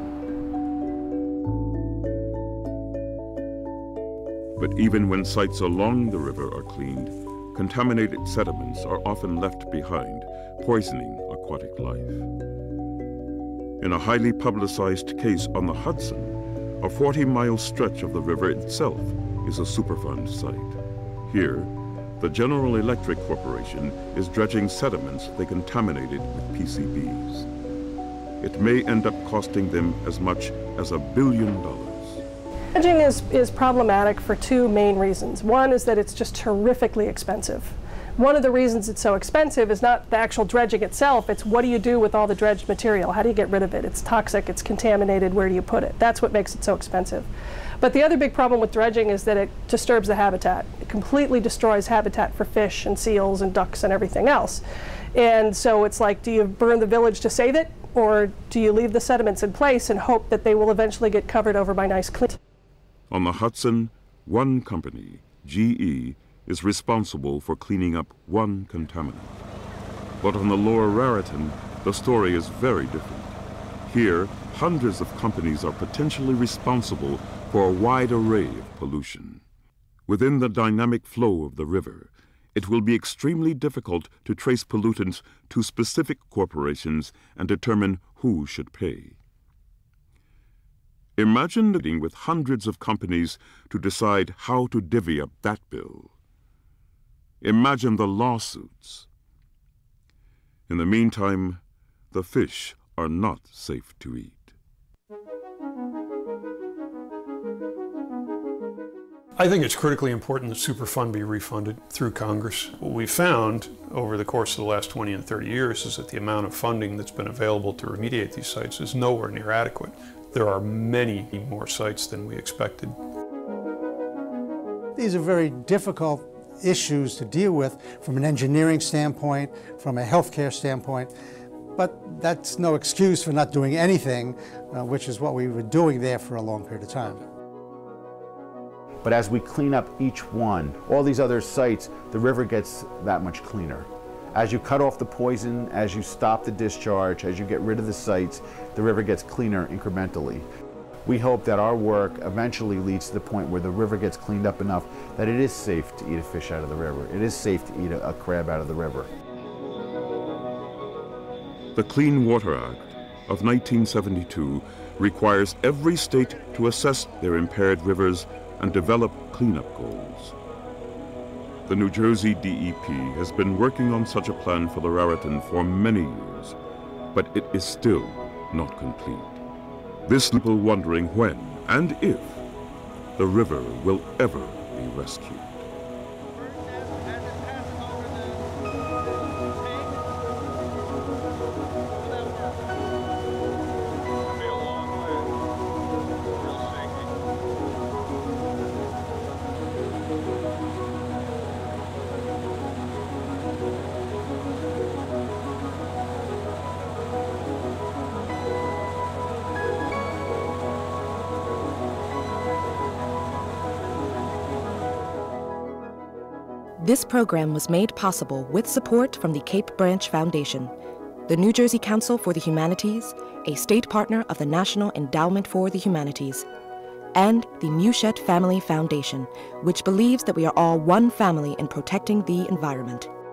Speaker 3: But even when sites along the river are cleaned, contaminated sediments are often left behind, poisoning aquatic life. In a highly publicized case on the Hudson, a forty mile stretch of the river itself is a Superfund site. Here, the General Electric Corporation is dredging sediments they contaminated with P C Bs. It may end up costing them as much as a billion dollars.
Speaker 17: Dredging is, is problematic for two main reasons. One is that it's just terrifically expensive. One of the reasons it's so expensive is not the actual dredging itself, it's what do you do with all the dredged material? How do you get rid of it? It's toxic, it's contaminated, where do you put it? That's what makes it so expensive. But the other big problem with dredging is that it disturbs the habitat. It completely destroys habitat for fish and seals and ducks and everything else. And so it's like, do you burn the village to save it? Or do you leave the sediments in place and hope that they will eventually get covered over by nice clean?
Speaker 3: On the Hudson, one company, G E, is responsible for cleaning up one contaminant. But on the lower Raritan, the story is very different. Here, hundreds of companies are potentially responsible for a wide array of pollution. Within the dynamic flow of the river, it will be extremely difficult to trace pollutants to specific corporations and determine who should pay. Imagine meeting with hundreds of companies to decide how to divvy up that bill. Imagine the lawsuits. In the meantime, the fish are not safe to eat.
Speaker 20: I think it's critically important that Superfund be refunded through Congress. What we've found over the course of the last twenty and thirty years is that the amount of funding that's been available to remediate these sites is nowhere near adequate. There are many more sites than we expected.
Speaker 28: These are very difficult issues to deal with from an engineering standpoint, from a healthcare standpoint, but that's no excuse for not doing anything, uh, which is what we were doing there for a long period of time.
Speaker 1: But as we clean up each one, all these other sites, the river gets that much cleaner. As you cut off the poison, as you stop the discharge, as you get rid of the sites, the river gets cleaner incrementally. We hope that our work eventually leads to the point where the river gets cleaned up enough that it is safe to eat a fish out of the river. It is safe to eat a, a crab out of the river.
Speaker 3: The Clean Water Act of nineteen seventy-two requires every state to assess their impaired rivers and develop cleanup goals. The New Jersey D E P has been working on such a plan for the Raritan for many years, but it is still not complete. This people wondering when and if the river will ever be rescued.
Speaker 7: This program was made possible with support from the Cape Branch Foundation, the New Jersey Council for the Humanities, a state partner of the National Endowment for the Humanities, and the Mushet Family Foundation, which believes that we are all one family in protecting the environment.